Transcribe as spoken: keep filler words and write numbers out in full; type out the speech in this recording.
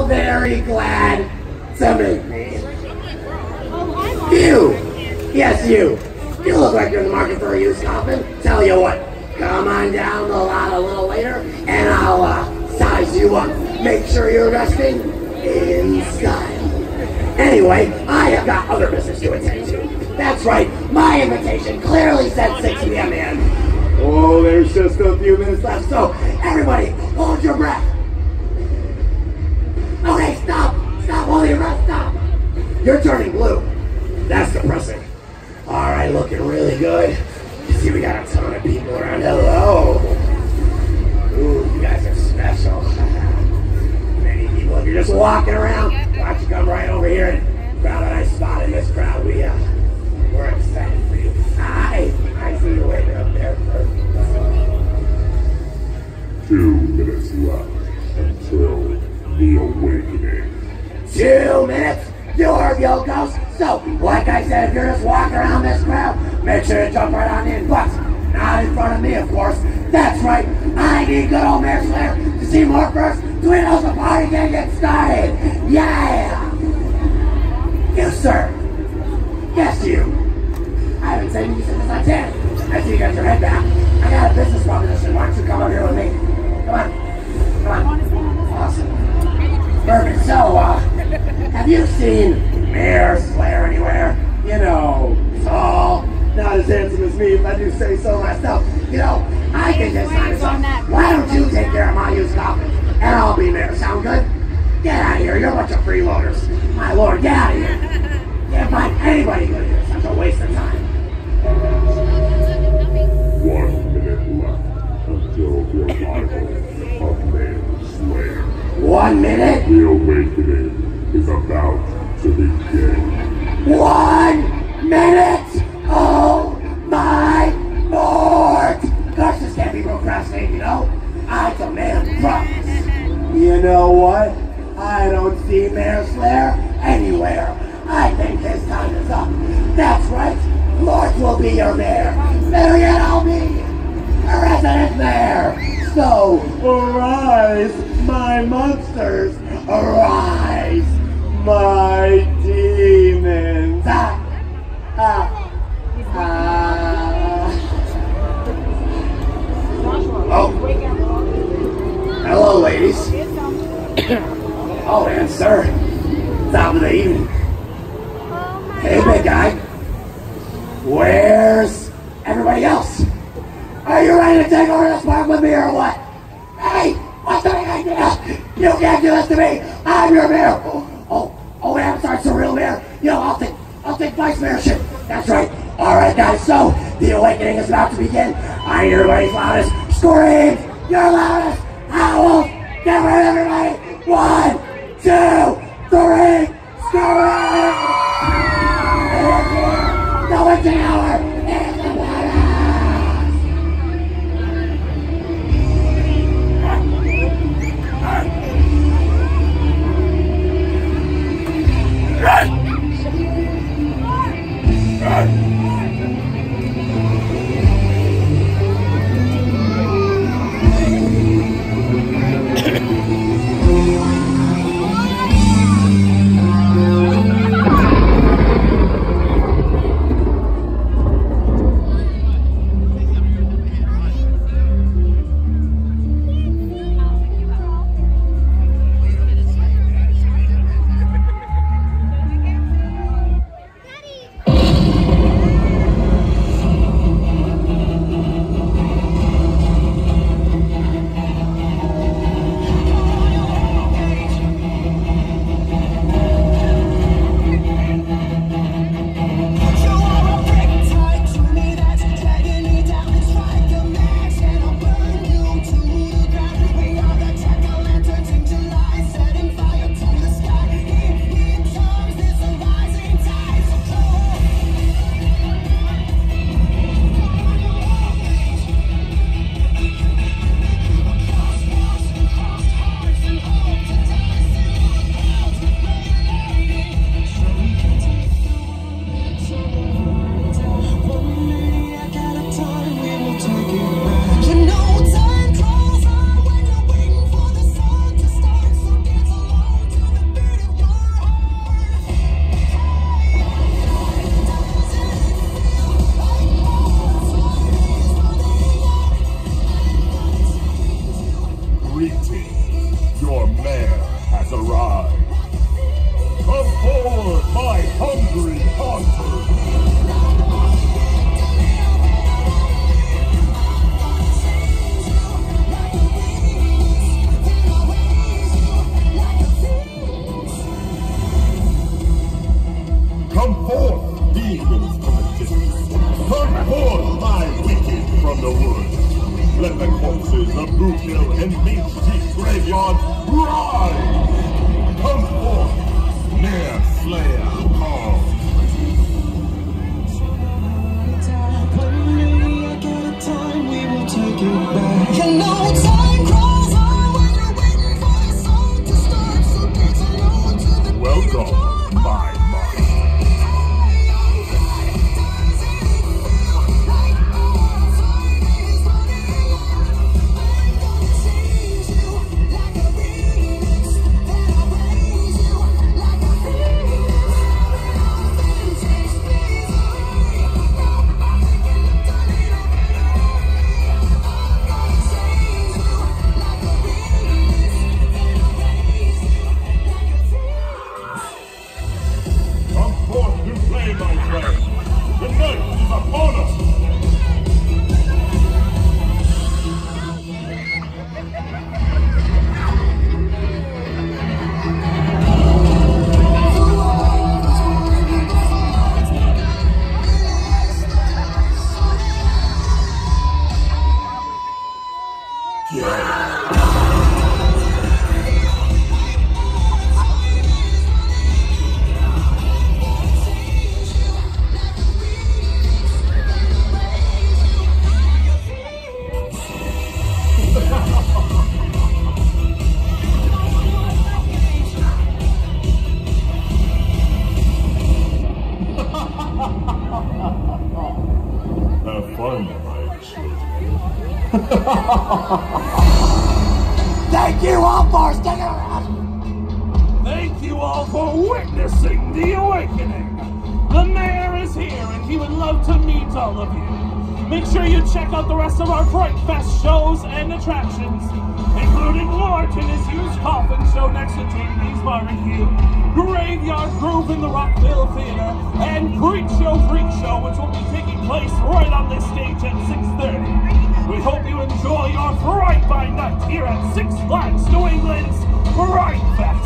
all very glad to meet me. You! Yes, you! You look like you're in the market for a used coffin. Tell you what, come on down the lot a little later, and I'll uh, size you up. Make sure you're resting in style. Anyway, I have got other business to attend to. That's right, my invitation clearly said six p m in. Oh, there's just a few minutes left, so everybody, hold your breath. Okay, stop! Stop holding your breath, stop! You're turning blue. That's depressing. Alright, looking really good. You see, we got a ton of people around. Hello! Ooh, you guys are special. Many people, if you're just walking around, why don't you come right over here and grab a nice spot in this crowd. We, uh, we're excited for you. Hi! I see you waiting up there first. Two minutes left until the awakening. Two minutes? You heard the old ghost? So, like I said, if you're just walking around this crowd, make sure you jump right on in, but not in front of me, of course. That's right, I need good old Mayor Slayer to see more first, so he knows the party can get started. Yeah! You, sir. Yes, you. I haven't seen you since I ten. I see you got your head back. I got a business proposition. Why don't you come up here with me? Come on. Come on. Awesome. Perfect. So, uh, have you seen Mayor Slayer anywhere? You know, tall, not as handsome as me, if I do say so myself. You know, I can just sign this up. Why don't you take care of my used coffin, and I'll be mayor. Sound good? Get out of here. You're a bunch of freeloaders. My lord, get out of here. Can't find anybody good here. Such a waste of time. One minute left until the arrival of Mayor Slayer. One minute? The awakening is about to begin. One minute! Oh my lord! Gosh, this can't be procrastinating, you know? I demand promise. You know what? I don't see Mayor Slayer anywhere. I think his time is up. That's right. Lord will be your mayor. Better yet, I'll be a resident mayor. So, arise, my monsters. Arise, my demons. Ah, ah, ah. Oh. Hello, ladies. Oh, and sir. Top of the evening. Hey, big guy. Where's everybody else? Are you ready to take over this park with me or what? Hey, what's the big idea? You can't do this to me. I'm your mayor. Oh, oh, oh, I'm sorry, it's a real mayor. You know, I'll take, I'll take vice mayorship. That's right. All right, guys. So the awakening is about to begin. I hear everybody's loudest screams. Your loudest howls. Get ready, everybody. One, two, three, scream! The witching hour is upon us! the corpses of Boot Hill and Main Street Graveyard rise! Come forth, Snare Slayer Paul. You know time crawls on when you're waiting for your song to start, so dance alone to the Welcome, my mind. Have fun, my children. Thank you all for sticking around. Thank you all for witnessing the awakening. The mayor is here and he would love to meet all of you. Make sure you check out the rest of our Fright Fest shows and attractions, including Martin his used coffin show next to J D's Barbecue, Graveyard Groove in the Rockville Theater, and Freak Show Freak Show, which will be taking place right on this stage at six thirty. We hope you enjoy your Fright by Night here at Six Flags New England's Fright Fest.